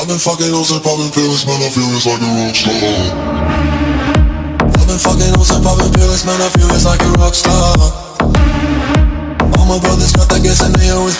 I've been fucking hoes and popping pills, man, I feel it's like a rockstar. I've been fucking hoes and popping pills, man, I feel it's like a rockstar. All my brothers got that gas and they always